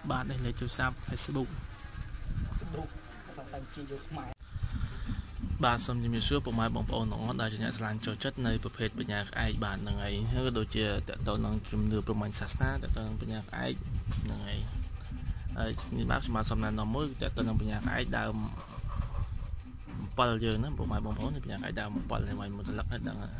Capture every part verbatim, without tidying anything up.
បាទនេះលេខទូរស័ព្ទ Facebook បាទសូមជំរាបសួរពុកម៉ែបងប្អូនទាំងអស់ដែលជាអ្នកស្រឡាញ់ចូលចិត្តនៅប្រភេទបញ្ញាក្អែកបាទហ្នឹងហើយហើយក៏ដូចជាតទៅនឹងជំនឿព្រហ្មញ្ញសាសនាតទៅនឹងបញ្ញាក្អែកហ្នឹងហើយហើយនេះបាទខ្ញុំបាទសូមណែនាំមួយតទៅនឹងបញ្ញាក្អែកដើមអំពិលយើងណាពុកម៉ែបងប្អូននេះបញ្ញាក្អែកដើមអំពិលនេះមកមុតលឹកហើយដឹងយ៉ា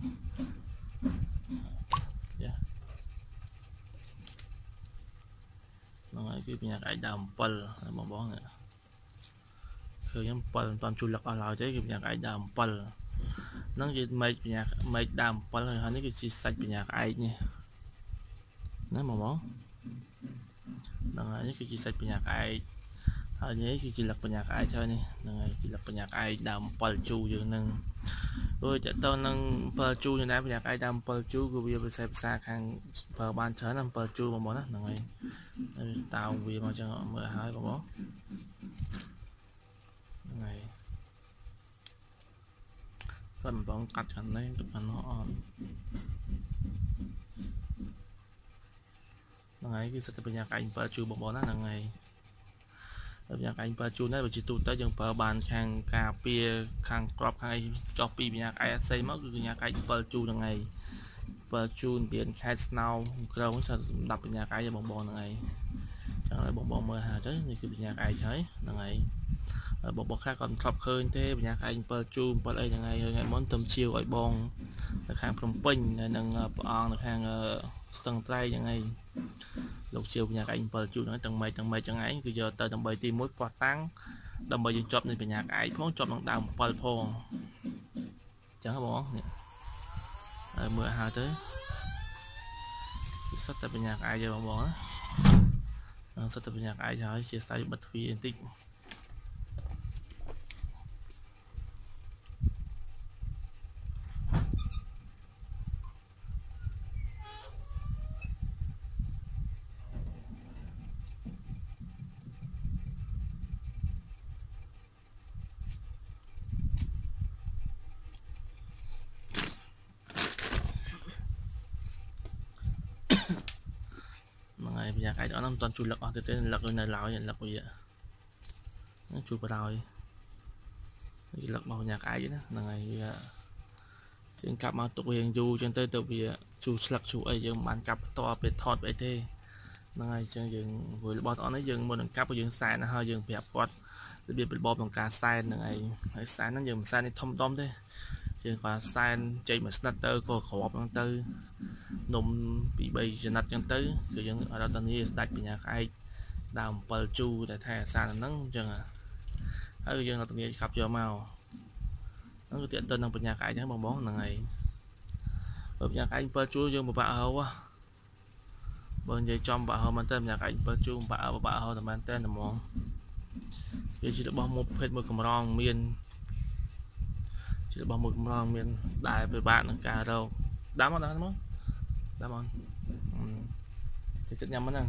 ហ្នឹងហើយគឺបញ្ញាក្អែកដើមអំពិលបងប្អូនឃើញអំពិលមិនតាន់ជួយលឹកអស់ឡើយទេគឺបញ្ញាក្អែកដើមអំពិលហ្នឹងជាមេឃបញ្ញាមេឃដើមអំពិលហើយនេះគឺជាសាច់បញ្ញាក្អែកនេះណាបងប្អូនហ្នឹងហើយនេះគឺជាសាច់បញ្ញាក្អែកហើយនេះគឺជាលឹកបញ្ញាក្អែកហើយនេះហ្នឹងហើយជាលឹកបញ្ញាក្អែកដើមអំពិលជូរយើងហ្នឹងព្រោះតើតើនឹងអំពិលជូរយ៉ាងណាបញ្ញាក្អែកដើមអំពិលជូរគឺវាភាសាភាសាខាងប្រើបានច្រើនអំពិលជូរបងប្អូនណាហ្នឹងហើយតើវាមកចឹងមើលហើយបងប្អូនហ្នឹងហើយគាត់បងកាត់ខាងនេះទៅខាងនោះអត់ហ្នឹងហើយគឺសិតតែបញ្ញាក្អែកអំពិលជូរបងប្អូនណាហ្នឹងហើយបញ្ញាក្អែកអំពិលជូរនេះបើជាទូទៅយើងប្រើបានខាងការពារខាងក្របខាងអីចោះពីបញ្ញាក្អែកអស័យមកគឺបញ្ញាក្អែកអំពិលជូរហ្នឹងហើយអំពិលជូរទៀនខែតស្នោក្រៅហ្នឹងសម្រាប់បញ្ញាក្អែកបងប្អូនហ្នឹងហើយចឹងហើយបងប្អូនមើលហើយទៅនេះគឺបញ្ញាក្អែកហើយហ្នឹងហើយបងបងខ្លះគាត់មិនធ្លាប់ឃើញទេបញ្ញាក្អែកអំពិលជូរអំពិលអីហ្នឹងហើយថ្ងៃមុនទៅជាវឲ្យបងនៅខាងភ្នំពេញនៅនឹងព្រះអង្គនៅខាងស្ទឹងត្រែងហ្នឹងហើយលោកជាវបញ្ញាក្អែកអំពិលជូរហ្នឹងទាំងម៉េចទាំងម៉េចចឹងឯងគឺយកទៅដើម្បីទីមួយផ្ោះតាំងដើម្បីយើងជាប់នៃបញ្ញាក្អែកផងជាប់នឹងដើមអំពិលផងចឹងហ៎បងនេះហើយមើលហើយទៅគឺសិតតែបញ្ញាក្អែកទេបងបងណាសិតតែបញ្ញាក្អែកហើយជាស្អីបិទទ្វារបន្តិចបញ្ញាក្អែកអត់ហ្នឹងមិនតាន់ជួយលឹកអស់ទៅទេលឹកនៅឡើយលឹកវាជួយបដ ாய் លឹកមកបញ្ញាក្អែកណាហ្នឹងហើយវាជាងកាប់មកទុកវាយូរចឹងទៅទៅវាជូរស្លឹកជូរអីយើងមិនបានកាប់តពេលថតអីទេហ្នឹងហើយចឹងយើងរួយរបស់អត់នេះយើងមុននឹងកាប់យើងសែនហើយយើងប្រាប់គាត់របៀបរបបក្នុងការសែនហ្នឹងហើយហើយសែនហ្នឹងយើងមិនសែននេះធំដុំទេយើងគាត់សែនចេញមកស្និតទៅក៏ក្របហ្នឹងទៅនំពីបីចំណិតចឹងទៅគឺយើងអត់ដល់នេះស្ដាច់បញ្ញាក្អែកដើមអំពិលជូរតែថែអាសាហ្នឹងអញ្ចឹងហើយយើងអត់នេះកាប់យកមកហ្នឹងគឺទាក់ទិននឹងបញ្ញាក្អែកហ្នឹងបងបងហ្នឹងហើយបញ្ញាក្អែកអំពិលជូរយើងពិបាករកបើនិយាយចំបាក់ហោមែនតើបញ្ញាក្អែកអំពិលជូរបាក់ពិបាករកតែមែនតើហ្មងវាជារបស់មួយប្រភេទមួយកម្រងមានជារបស់មួយកម្រងមានដែលពិបាកនឹងការរកដាំអត់ដល់មកដាំអត់ចិត្តញ៉ាំហ្នឹង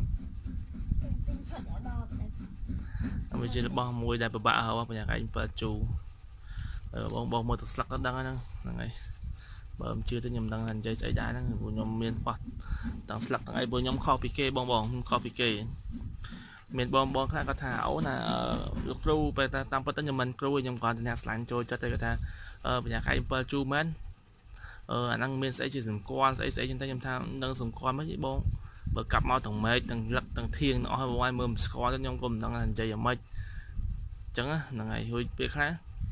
វាជារបស់មួយដែលពិបាករបញ្ញាក្អែកអំពិលជូរបងបងមើលទៅស្លឹកទៅដឹងហ្នឹងហ្នឹងហើយបើមិនជឿទេខ្ញុំដឹងថានិយាយស្អីដែរហ្នឹងព្រោះខ្ញុំមានប៉ះទាំងស្លឹកទាំងអីព្រោះខ្ញុំខុសពីគេបងបងខុសពីគេមានបងបងខ្លះគាត់ថាអូណាលោកគ្រូពេលតាមពិតទៅខ្ញុំមិនគ្រូខ្ញុំគាត់អ្នកស្លាញ់ចូលចិត្តតែគាត់ថាបញ្ញាក្អែកអំពិលជូរមែនអឺអាហ្នឹងមានស្អីជាសម្គាល់ស្អីស្អីចឹងតែខ្ញុំថានឹងសម្គាល់មិនទេបងបើកាប់មកទាំងមេឃទាំងលឹកទាំងធៀងទាំងអស់ហើយបងឲ្យមើលមិនស្គាល់ទេខ្ញុំក៏មិនដឹងថានិយាយយ៉ាងម៉េចអញ្ចឹងហ្នឹងហើយរួចពេលខ្លះ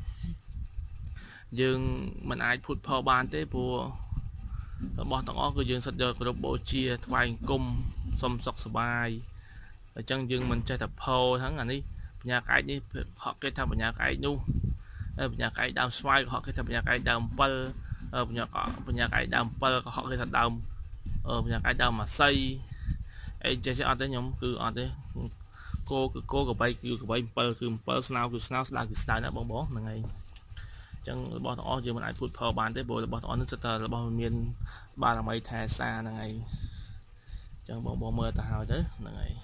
យើងមិនអាចភូតផលបានទេព្រោះរបស់ទាំងអស់គឺយើងសិតយកគោរពបូជាថ្វាយអង្គមសុំសុខសប្បាយអញ្ចឹងយើងមិនចេះតែផលហ្នឹងអានេះបញ្ញាក្អែកនេះហក់គេថាបញ្ញាក្អែកនោះបញ្ញាក្អែកដើមស្វាយក៏ហក់គេថាបញ្ញាក្អែកដើមអំពិលបញ្ញាបញ្ញាក្អែកដើមអំពិលក៏ហក់គេថាដើមបញ្ញាក្អែកដើមអាស័យអីចេះចេះអត់ទេខ្ញុំគឺអត់ទេគោគឺគោកបីគឺកបីអំពិលគឺអំពិលស្នោគឺស្នោស្ដៅគឺស្ដៅណាបងបងហ្នឹងហើយអញ្ចឹងរបស់ទាំងអស់យើងមិនអាចพูดផលបានទេព្រោះរបស់ទាំងអស់នេះសិតតែរបស់មានបារមីថែសាហ្នឹងហើយអញ្ចឹងបងបងមើលទៅហើយទៅហ្នឹងហើយ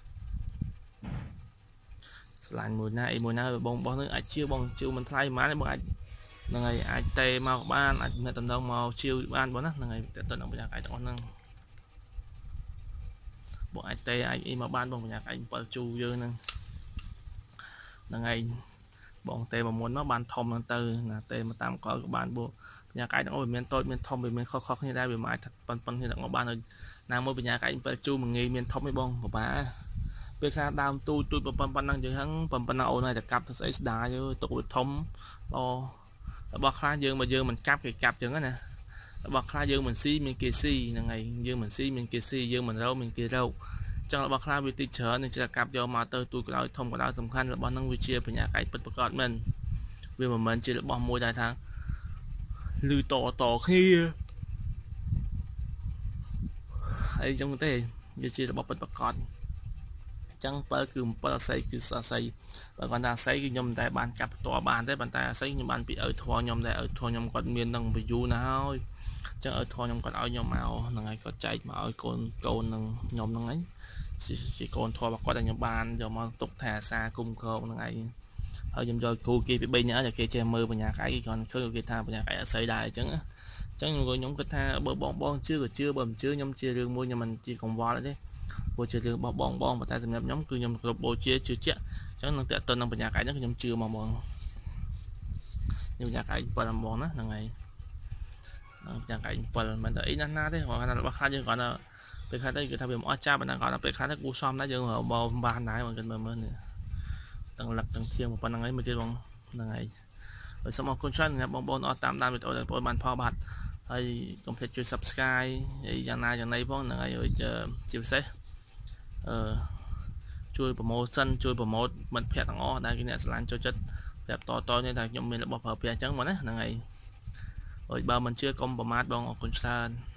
ស្លាញ់មួយណាអីមួយណាបងបងនឹងអាចជឿបងជឿមិនថ្លៃប៉ុន្មានទេបងអាចហ្នឹងហើយអាចតេមកបានអាចអ្នកតំណងមកជឿបានបងណាហ្នឹងហើយទៅទៅនឹងបញ្ញាក្អែកទាំងអស់ហ្នឹង bộ ai tê ai im mà ban bằng nhạc anh bờ chu dư nè là ngày bọn tê mà muốn nó ban thông năng tư là tê mà tam coi của ban bộ nhà cái nó miền tôi miền thông về miền khó khó như đây về mãi thật phân phân như là ngõ ban rồi nào mới về nhà cái bờ chu mà nghi miền thông với bông của bà bây giờ đam tu tu phân phân năng chữ hắn phân phân nào này là cặp sẽ đá chứ tụ thông o bọc khá dương mà dương mình cặp thì cặp chừng nè bọc khá dương mình xi mình kia xi là ngày dương mình xi mình kia xi dương mình râu mình kia râu trong là bọc khá vì teacher nên chỉ là cặp do mà tôi tôi nói thông của đó tầm khăn là bọn năng vi chia về nhà cái bật bật gọt mình vì mà mình chỉ là bỏ môi đại tháng lư tỏ tỏ khi ấy trong thế như chỉ là bỏ bật bật gọt chẳng phải cứ bơ xây cứ sa xây và còn ta xây cái nhom tại bàn cặp tòa bàn đấy bàn ta xây như bàn bị ở thua nhom tại ở thua nhom còn miền đông bị du nào chẳng ở thua nhom còn ở nhom màu là ngày có chạy mà ở con con nằng nhom nằng ấy chỉ chỉ con thua bạc qua tại nhom bàn giờ mà tục thả xa cùng không là ngày hơi nhom rồi cô kia bị bay nhớ là kia che mưa vào nhà cái còn khơi kia tha vào nhà cái xây đài chẳng chẳng người nhóm cái tha bơ bong bong chưa rồi chưa bầm chưa nhom chia riêng mua nhà mình chỉ còn vó đấy bộ chơi được bao bong bong và ta xem nhóm cứ nhom bộ chia chưa chết chẳng năng tệ tên năng nhà cái nó nhom chưa mà mòn nhưng nhà cái và làm mòn đó là ngày nhà cái phần mình thấy năn na đấy hoặc là bác khai như gọi là bị khai tới cái thằng bị mỏ cha bạn đang gọi là bị khai tới cú xóm đó nhưng ở bao ba nãy mà gần mới này tầng lập tầng thiêng một phần năng ấy mà chơi bằng là ngày rồi xong một con chân nhà bong bong nó tạm đam bị tội là tội bàn phò bạt hay công ty chơi subscribe thì nhà này nhà này phong là ngày rồi chia sẻ chui promotion chui promote mình phép thằng ó đây cái này làm cho chất phép to to như là nhóm mình là bọc hợp phép trắng mà đấy là ngày rồi ba mình chưa công promote bằng con